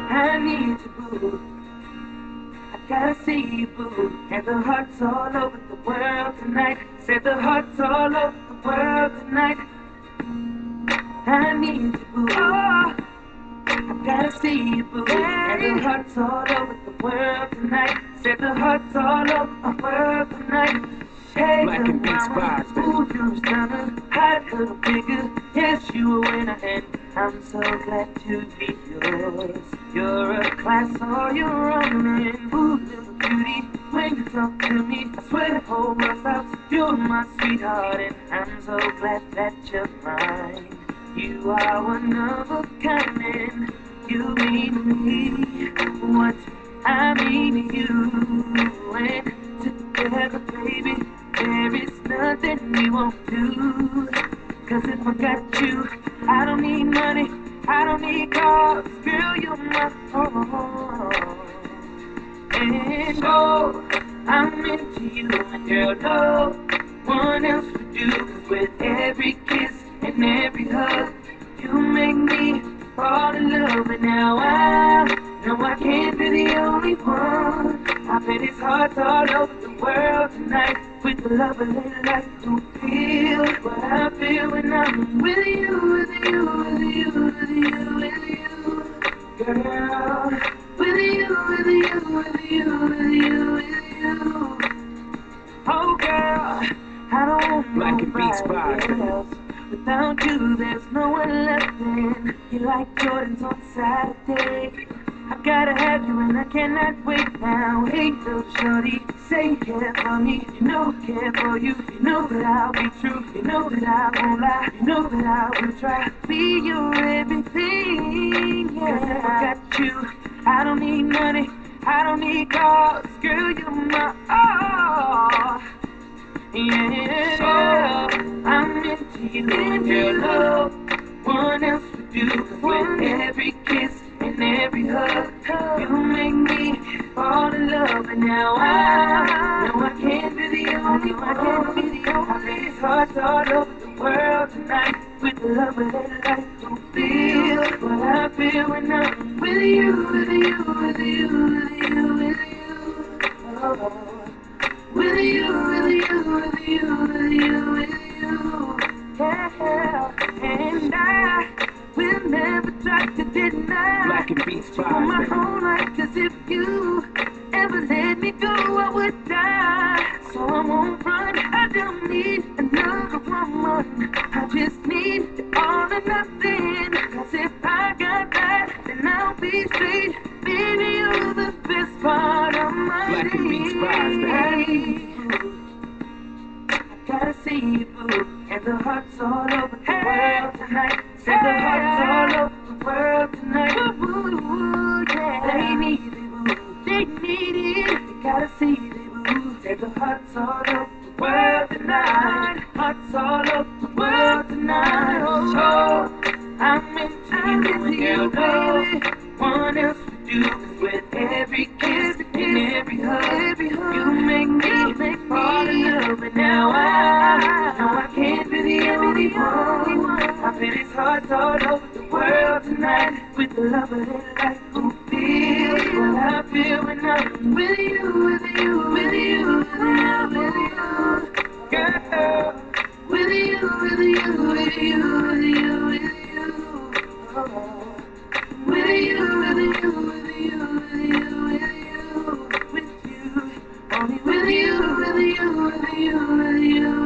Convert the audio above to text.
I need you, boo. I gotta see you, boo. And the hearts all over the world tonight. Said the hearts all over the world tonight. I need you, boo. Oh, I gotta see you, boo. And the hearts all over the world tonight. Said the hearts all over the world tonight. Hey, Black and Beats vibes, baby. ooh, you're a stunner, hot little figure. Yes, you a winner, and I'm so glad to be yours. You're a class all your own, and ooh, little beauty. When you talk to me, I swear the whole world stops. You're my sweetheart, and I'm so glad that you're mine. You are one of a kind, and you mean to me what I mean to you. And together, baby, there is nothing we won't do. 'Cause if I got you, I don't need money, I don't need cars. Girl, you're my all. And oh, I'm into you, and girl, no one else would do. 'Cause with every kiss and every hug, you make me fall in love. And now I know I can't be the only one. I bet it's hearts all over the world tonight. With the love of their life to feel what I feel when I'm with you, with you, with you, with you, with you, girl. With you, with you, with you, with you, with you. Oh girl, I don't want Black and Beats nobody vibes, baby. else. Without you, there's no one left in. You like Jordans on Saturday. I gotta have you and I cannot wait now. Hey, little shorty, say you care for me. You know I care for you. You know that I'll be true. You know that I won't lie. You know that I will try to be your everything. Yeah. 'Cause if I got you, I don't need money. I don't need cars. Girl, you're my all. Yeah, I'm into you and your love. One else would do. 'Cause with every kiss and every hug, you make me fall in love. And now I know I can't be the only one. I can't be the only. I bet it's hearts all over the world tonight. With the love of their life to feel what I feel when I'm with you, with you, with you, with you, with you. Oh. With you, with you, with you, with you, with you. Yeah, and I will never try to deny Black and Beats you for vibes, my baby. whole life. 'Cause if you ever let me go, I would die. So I won't run, I don't need another woman. I just need all or nothing. 'Cause if I got that, then I'll be straight. Baby, you're the best part of my Black and Beats vibes, day. Gotta see you, boo, and the hearts all over the world tonight. Said the hearts all over the world tonight. Woo, woo, woo, yeah. They need it, boo. They need it. They gotta see it, boo. Said the hearts all over the world tonight. Hearts all over the world tonight. Oh, I'm into you, and girl, baby. One else would do. 'Cause with every kiss and every hug, you make me fall in love. And now I know I can't be the only one. I bet it's hearts all over the world tonight. With the love of their life who feel what I feel when I'm with you, with you, with you, with you, girl. With you, with you, with you, with you, with you. Oh. With you, with you, with you, with you, with you, with you, only with you, with you, with you, with you.